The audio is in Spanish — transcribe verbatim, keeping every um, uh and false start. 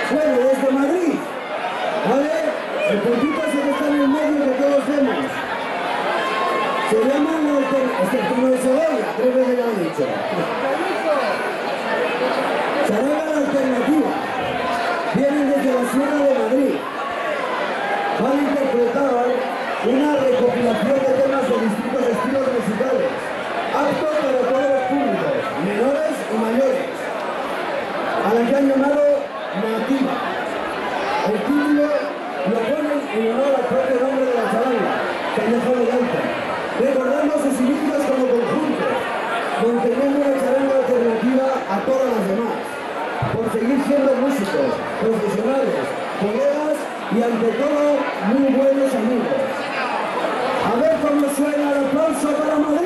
Bueno, desde Madrid, ¿vale? El puntito ese que está en el medio que todos vemos. Se llama la alternativa, excepto de cebolla, tres veces ya lo he dicho. Se llama la alternativa. Vienen desde la Sierra de Madrid. Van a interpretar una recopilación de temas de distintos estilos musicales, aptos para todos los públicos, menores y mayores, a la que han llamado Nativa. El título lo ponen en honor al propio nombre de la charanga, Cañazo de Alta, recordando sus inicios como conjunto, manteniendo una charanga alternativa a todas las demás, por seguir siendo músicos, profesionales, colegas y ante todo muy buenos amigos. A ver cómo suena el aplauso para Madrid.